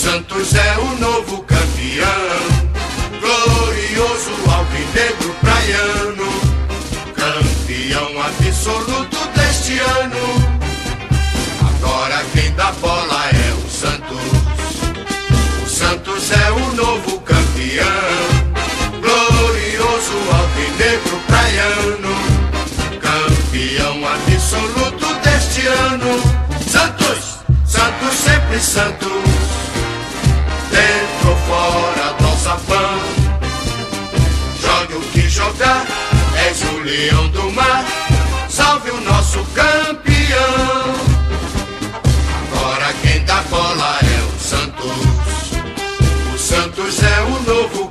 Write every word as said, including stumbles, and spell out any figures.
Santos é o novo campeão, glorioso alvinegro praiano, campeão absoluto deste ano. Agora quem dá bola é o Santos. O Santos é o novo campeão, glorioso alvinegro praiano, campeão absoluto deste ano. Santos, Santos, sempre Santos, dentro ou fora do alçapão. Jogue o que jogar, és o leão do mar, salve o nosso campeão. Agora quem dá bola é o Santos. O Santos é o novo